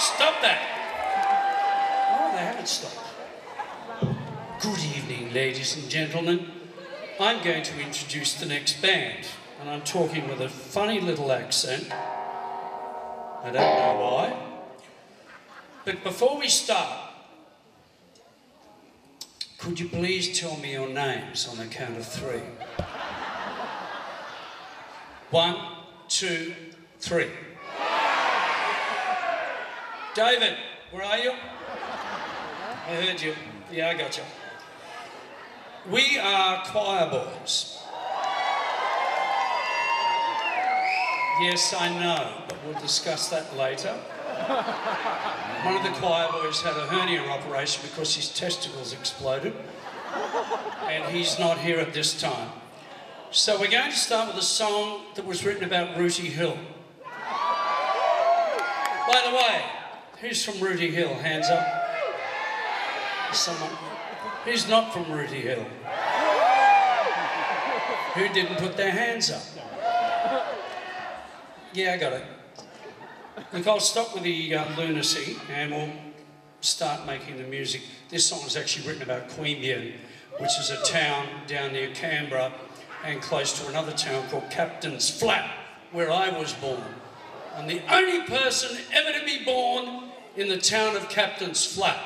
Stop that. Oh, they haven't stopped. Good evening, ladies and gentlemen. I'm going to introduce the next band, and I'm talking with a funny little accent. I don't know why. But before we start, could you please tell me your names on the count of 3? 1, 2, 3. David, where are you? I heard you. Yeah, I got you. We are choir boys. Yes, I know, but we'll discuss that later. One of the choir boys had a hernia operation because his testicles exploded, and he's not here at this time. So we're going to start with a song that was written about Rooty Hill. By the way, who's from Rooty Hill? Hands up. Someone. Who's not from Rooty Hill? Who didn't put their hands up? Yeah, I got it. Look, I'll stop with the lunacy and we'll start making the music. This song is actually written about Queanbeyan, which is a town down near Canberra and close to another town called Captain's Flat, where I was born. I'm the only person ever to be born in the town of Captain's Flat.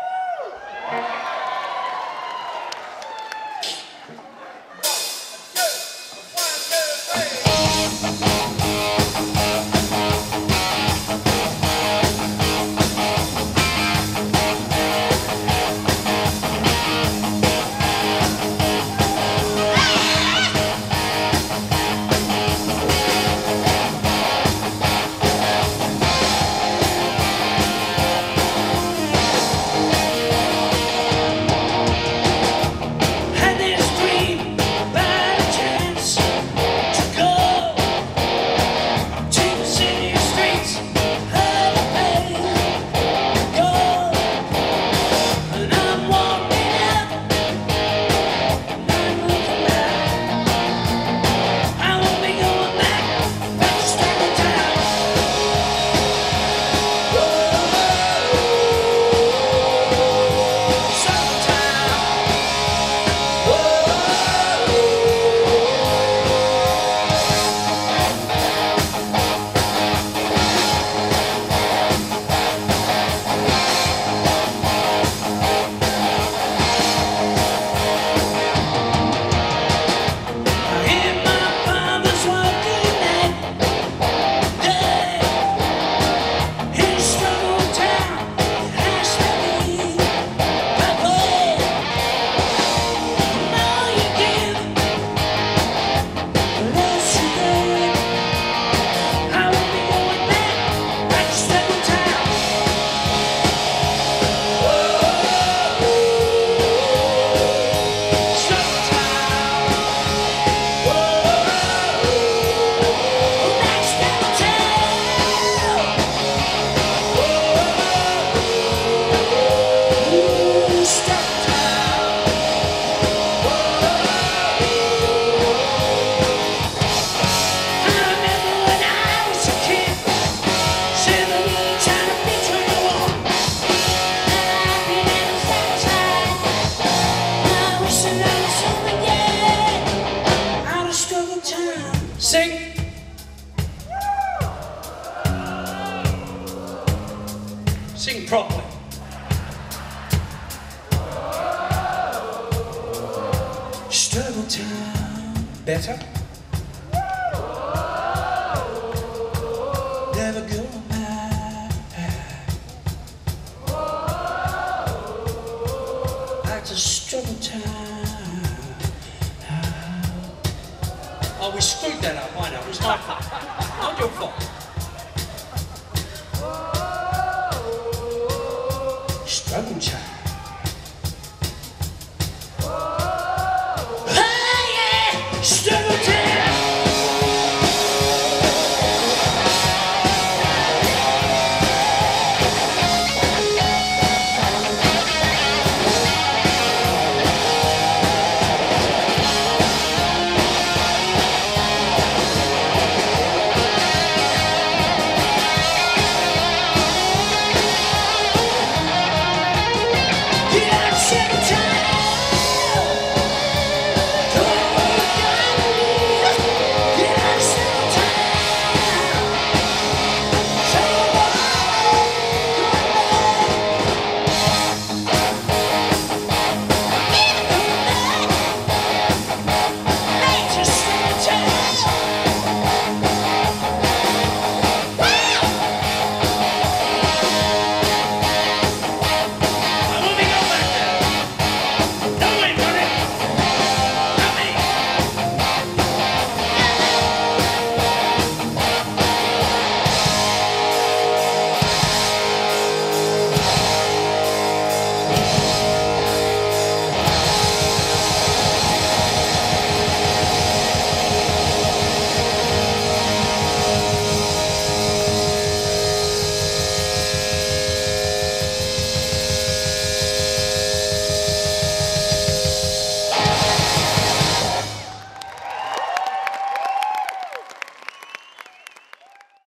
Sing. Sing properly. Struggle time. Better. Never go back. Like a struggle time. Oh, we screwed that up, I know. It was my fault. Not your fault.